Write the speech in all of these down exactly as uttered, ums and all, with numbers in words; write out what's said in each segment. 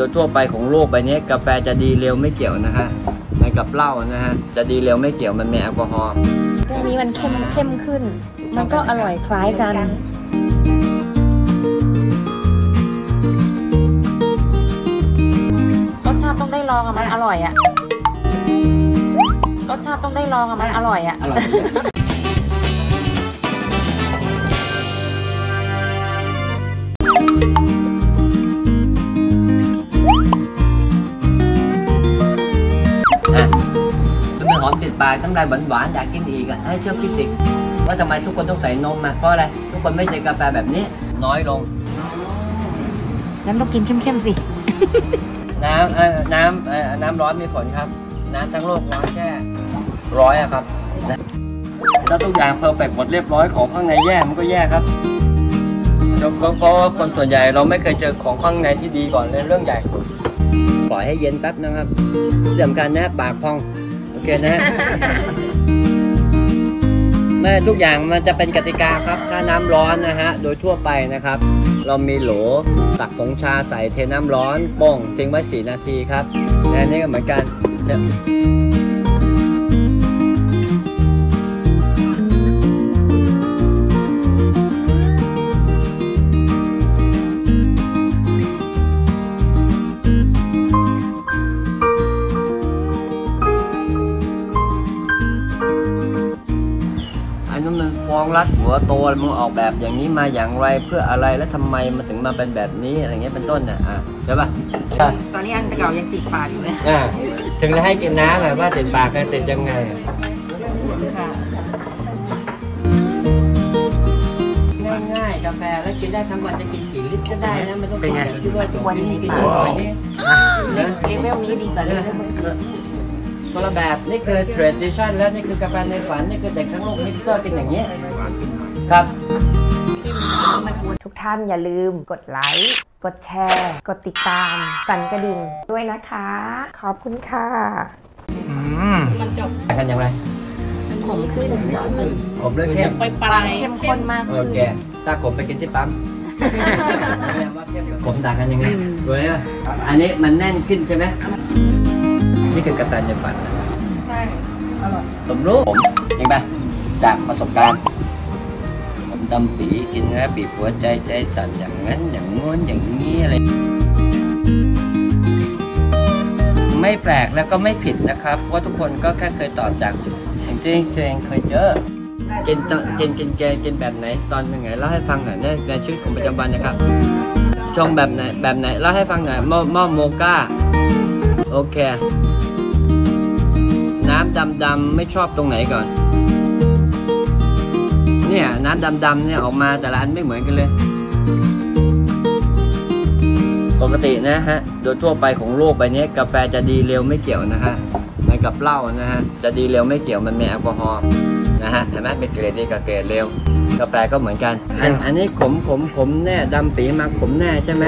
ดยทั่วไปของโลกใบนี้กาแฟจะดีเร็วไม่เกี่ยวนะฮะเหมือนกับเหล้านะฮะจะดีเร็วไม่เกี่ยวมันมีแอลกอฮอล์ตัวนี้มันเข้มเข้มขึ้นมันก็อร่อยคล้ายกันรสชาติต้องได้ลองอะมันอร่อยอะรสชาติต้องได้ลองอะมันอร่อยอะหอมติดปากทั้งได้หวานหวานอยากกินอีกอ่ะให้เชื่อฟิสิกส์ว่าทำไมทุกคนต้องใส่นมมาเพราะอะไรทุกคนไม่เจอกาแฟแบบนี้น้อยลงน้ำต้องกินเข้มๆสิน้ำน้ำน้ำร้อนมีผลครับน้ำทั้งโลกร้อนแค่ร้อยอะครับแล้วทุกอย่างเพอร์เฟกต์หมดเรียบร้อยของข้างในแย่มันก็แย่ครับเพราะว่าคนส่วนใหญ่เราไม่เคยเจอของข้างในที่ดีก่อนเลยเรื่องใหญ่ปล่อยให้เย็นแป๊บนะครับเรื่องการนะปากพองโอเคนะแม่ทุกอย่างมันจะเป็นกติกาครับถ้าน้ำร้อนนะฮะโดยทั่วไปนะครับเรามีโหลตักผงชาใส่เทน้ำร้อนโป่งทิ้งไว้สี่นาทีครับและนี่ก็เหมือนกันฟองรัดหัวโตมึงออกแบบอย่างนี้มาอย่างไรเพื่ออะไรและทำไมมันถึงมาเป็นแบบนี้อะไรเงี้ยเป็นต้นน่ะอ่ะใช่ป่ะตอนนี้อันเก่ายังติดปากอยู่เลยอ่าถึงจะให้กินน้ำแบบว่าติดปากกันติดยังไงง่ายๆกาแฟแล้วกินได้ทั้งวันจะกินกี่ลิตรก็ได้นะมันต้องกินแบบที่ว่าวันนี้กินวันนี้เลเวลนี้ดีกว่าเลยคนละแบบนี่คือ tradition และนี่คือกาแฟในฝันนี่คือเด็กทั้งโลกฮิปสเตอร์กินอย่างนี้ครับทุกท่านอย่าลืมกดไลค์กดแชร์กดติดตามสั่นกระดิ่งด้วยนะคะขอบคุณค่ะมันจบกันอย่างไรขมขึ้นผมเลยเข้มไปปลายเข้มข้นมากโอเคถ้าผมไปกินที่ปั๊มผมต่างกันยังไงดูไหมอันนี้มันแน่นขึ้นใช่ไหมนี่คือกาแฟในฝันนะใช่อร่อยผมรู้ผมจริงป่ะจากประสบการณ์ผมดำปีกินแล้วปีหัวใจใจสั่นอย่างนั้นอย่างงวนอย่างนี้อะไรไม่แปลกแล้วก็ไม่ผิดนะครับเพราะทุกคนก็แค่เคยตอบจากสิ่งที่ตัวเองเคยเจอกินกินกินแกกินแบบไหนตอนยังไงเล่าให้ฟังหน่อยในในชีวิตของประจำวันนะครับชงแบบไหนแบบไหนเล่าให้ฟังหน่อยหม้อหม้อโมก้าโอเคน้ำดำๆไม่ชอบตรงไหนก่อนเนี่ยน้ำดำๆเนี่ยออกมาแต่ละอันไม่เหมือนกันเลยปกตินะฮะโดยทั่วไปของโลกใบนี้กาแฟจะดีเร็วไม่เกี่ยวนะฮะเหมือนกับเหล้านะฮะจะดีเร็วไม่เกี่ยวมันมีแอลกอฮอล์นะฮะเห็นไหมเป็นเกรดดีกับเกรดเร็วกาแฟก็เหมือนกันอันอันนี้ขมขมขมแน่ดำปีมาขมแน่ใช่ไหม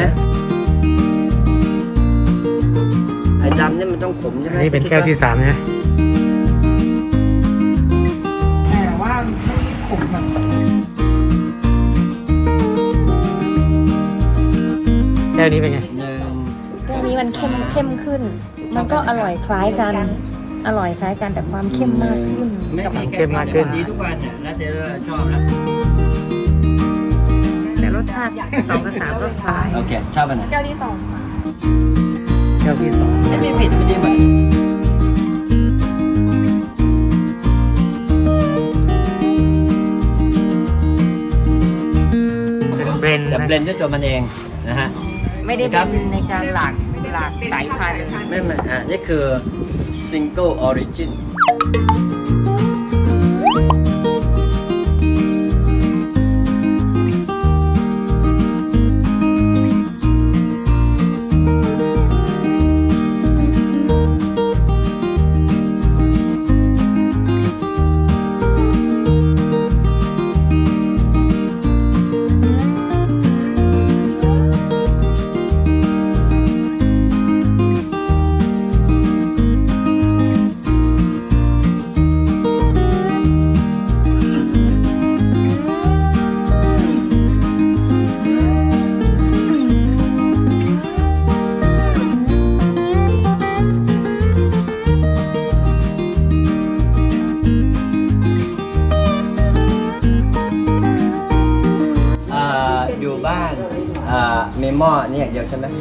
ไอ้ดำนี่มันต้องขมใช่ไหมนี่เป็นแก้วที่สามนะแต่ว่าไม่ขมแบบแก้วนี้เป็นไงแก้วนี้มันเข้มเข้มขึ้นมันก็อร่อยคล้ายกันอร่อยคล้ายกันแต่ความเข้มมากขึ้นเข้มมากขึ้นดีทุกวันเนี่ยแล้วเดี๋ยวชอบแล้วแต่รสชาติสองกับสามก็คล้ายโอเคชอบอันไหนแก้วที่สองแก้วที่สองไม่ได้ผิดไม่ได้หมดเป็นเบรนด์แต่เบรนด์ด้วยตัวมันเองนะฮะไม่ได้เป็นในการหลากหลากสายพันธุ์ไม่ไม่อ่ะนี่คือ single origin ม้อนี่อย่างเดียวใช่ไหม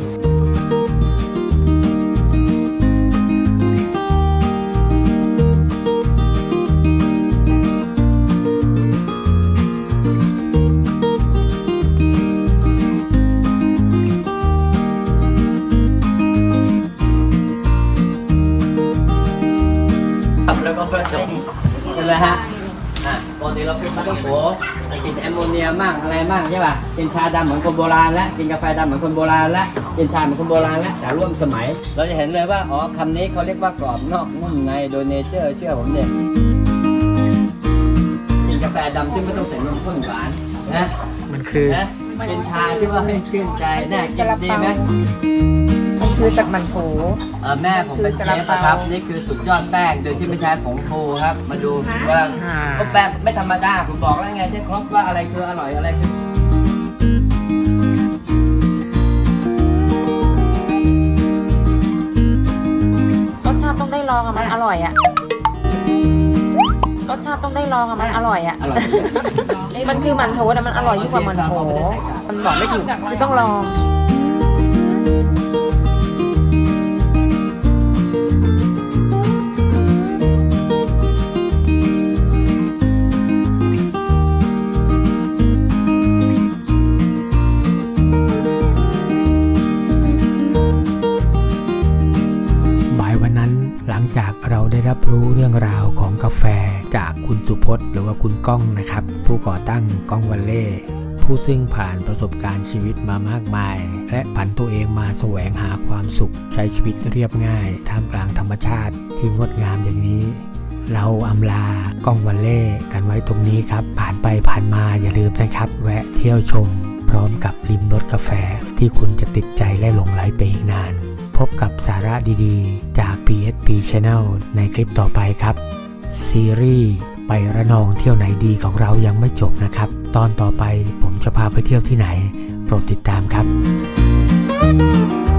แล้วก็ผสมเป็นไรฮะอ่ะปกติเรากินปลาท่องโกกินแอมโมเนียมั่งอะไรมั่งใช่ป่ะกินชาดำเหมือนคนโบราณแล้วกินกาแฟดำเหมือนคนโบราณแล้วกินชาเหมือนคนโบราณแล้วแต่ร่วมสมัยเราจะเห็นเลยว่าอ๋อคำนี้เขาเรียกว่ากรอบนอกนุ่มในโดยเนเจอร์เชื่อผมเนี่ยกินกาแฟดำที่ไม่ต้องใส่นมข้นหวานนะมันคือนะกินชาที่ว่าให้ชื่นใจน่ากินดีไหมมันคือจากมันโถเออแม่ผมเป็นเชฟนะครับนี่คือสุดยอดแป้งโดยที่ไม่ใช้ผงฟูครับมาดูว่าก็แป้งไม่ธรรมดาผมบอกแล้วไงที่ครบว่าอะไรคืออร่อยอะไรคือรสชาติต้องได้ลองอะมันอร่อยอะรสชาติต้องได้ลองอะมันอร่อยอะมันคือมันโถแต่มันอร่อยยิ่งกว่ามันโถมันบอกไม่ถูกคือต้องลองหลังจากเราได้รับรู้เรื่องราวของกาแฟจากคุณสุพจน์หรือว่าคุณก้องนะครับผู้ก่อตั้งก้องวัลเล่ผู้ซึ่งผ่านประสบการณ์ชีวิตมามากมายและผันตัวเองมาแสวงหาความสุขใช้ชีวิตเรียบง่ายท่ามกลางธรรมชาติที่งดงามอย่างนี้เราอำลาก้องวัลเล่กันไว้ตรงนี้ครับผ่านไปผ่านมาอย่าลืมนะครับแวะเที่ยวชมพร้อมกับลิ้มรสกาแฟที่คุณจะติดใจและหลงใหลไปอีกนานพบกับสาระดีๆจาก พี เอส พี Channel ในคลิปต่อไปครับซีรีส์ไประนองเที่ยวไหนดีของเรายังไม่จบนะครับตอนต่อไปผมจะพาไปเที่ยวที่ไหนโปรดติดตามครับ